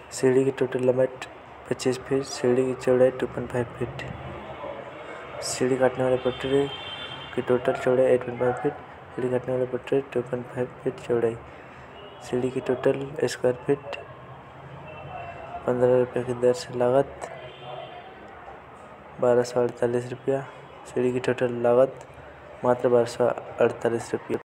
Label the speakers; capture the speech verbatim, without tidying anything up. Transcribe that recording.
Speaker 1: सीढ़ी की टोटल लंबाई पच्चीस फीट, सीढ़ी की चौड़ाई दो पॉइंट पाँच फीट। सीढ़ी काटने वाले पटरी की टोटल चौड़ाई आठ पॉइंट पाँच फीट, सीढ़ी काटने वाले पटरी दो पॉइंट पाँच फीट चौड़ाई। सीढ़ी की टोटल स्क्वायर फीट पंद्रह रुपये की दर से लागत बारह सौ अड़तालीस रुपया। सीढ़ी की टोटल लागत मात्र बारह सौ अड़तालीस रुपये।